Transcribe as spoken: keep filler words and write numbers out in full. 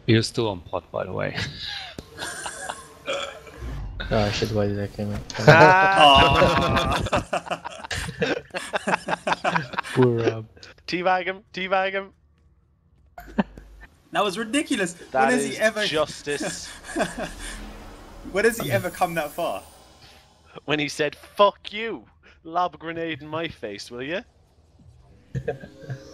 You're still on pot, by the way. Oh shit, why did I come in? Poor Rob. Teabag him, teabag him. That was ridiculous. That when has is he ever justice. When has he ever come that far? When he said, fuck you, lob a grenade in my face, will you?